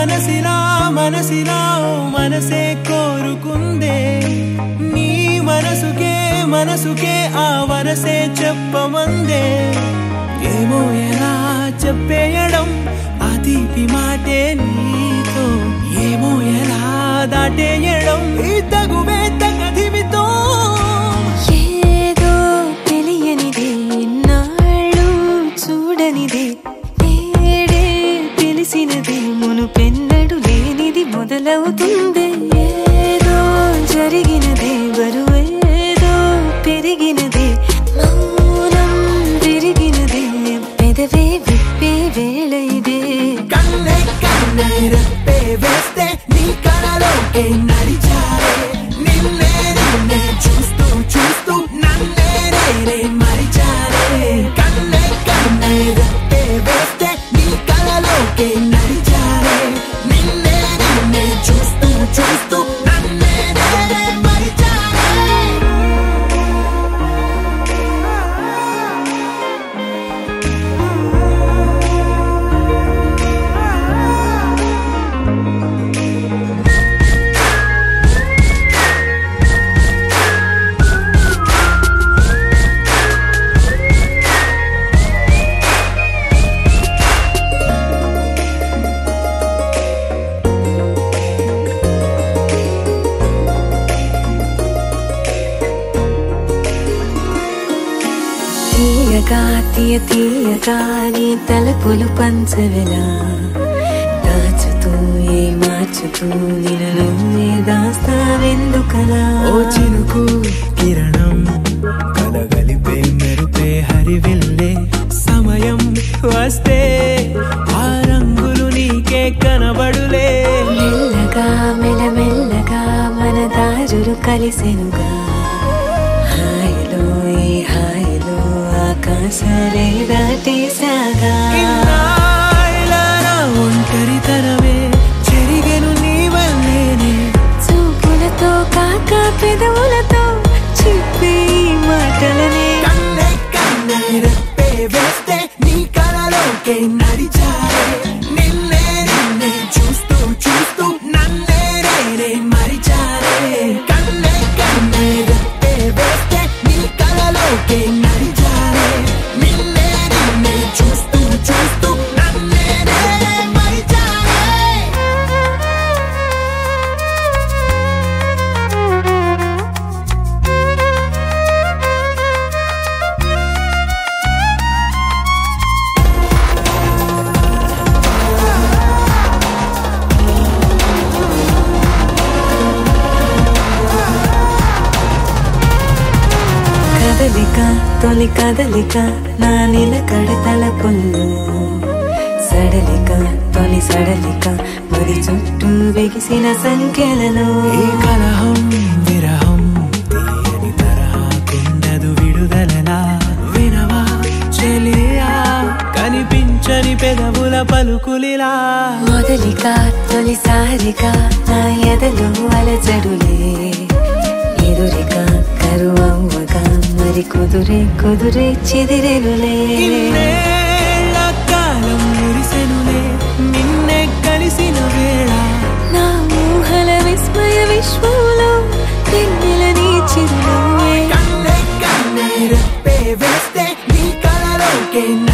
మనసిలా మనసిలా మనసే కోరుకుందే నీ మనసుకే ఆ వరసే చెప్పమందే ఏమో ఎలా చెప్పేయడం ఆ తీపి మాటే నీతో ఏమో ఎలా దాటేయడం ఈ తగువే తగదిమితో ఏదో తెలియనిదే నాళ్ళు చూడనిదే నేడే తెలిసినదే మునుపెన్నడు లేనిది మొదలవుతుంది ఏదో జరిగినదే బరువేదో పెరిగినదే మౌనం విరిగినదే పెదవే విప్పే వేళ ఇదే కన్నే కన్నే రెప్పే వేస్తే నీ కళలోకే నడిచారే నిన్నే నిన్నే చూస్తూ చూస్తూ నన్నే నేనే మరిచారే కన్నే కన్నే రెప్పే వేస్తే నీ కళలోకే నడిచారే నిన్నే నిన్నే చూస్తూ చూస్తూ నన్నే నేనే మరిచారే తీయగా తీయగా నీ తలపులు పంచవెలా దాచుతూ మార్చుతూ నిన్ను నువ్వే దాస్తావెందుకలా ఓ చినుకు కిరణం కలగలిపే మెరుపే హరివిల్లే సమయం వస్తే ఆ రంగులు నీకే కనబడులే మెల్లగా మెల్లమెల్లగా మన దారులు కలిసెనుగా హాయిలో ఈ హాయిలో ఆకాశాలే దాటేసాగా ఒంటరితనమే చెరిగెను నీ వల్లేనే చూపులతో కాక పెదవులతో చెప్పే ఈ మాటలనే కన్నే కన్నే రెప్పే వేస్తే నీ కళలోకే నడిచారే నిన్నే నిన్నే చూస్తూ చూస్తూ నన్నే నేనే మరిచారే కన్నే కన్నే రెప్పే వేస్తే నీ కళలోకే నడిచారే నిన్నే నిన్నే చూస్తూ చూస్తూ నన్నే నేనే మరిచారే కదలిక తొలి కదలిక నా నిలకడ తలపుల్లో సడలిక తొలి సడలిక మరి చుట్టూ బిగిసిన సంఖ్యలలో ఈ కలహం విరహం తీయని తరహాకుండదు విడుదలలా వినవా చెలియా కనిపించని పెదవుల పలుకులిలా మొదలిక తొలిసారిగా నా ఎదలో అలజడులే ఎదురిక కరువవ్వగా మరి కుదురే చెదిరెనులే ఇన్నేళ్ల కాలం మురిసెనులే నిన్నే కలిసిన వేళ నా ఊహల విస్మయ విశ్వంలో వెన్నెల నీ చిరునవ్వే కన్నే కన్నే రెప్పే వేస్తే నీ కళలోకే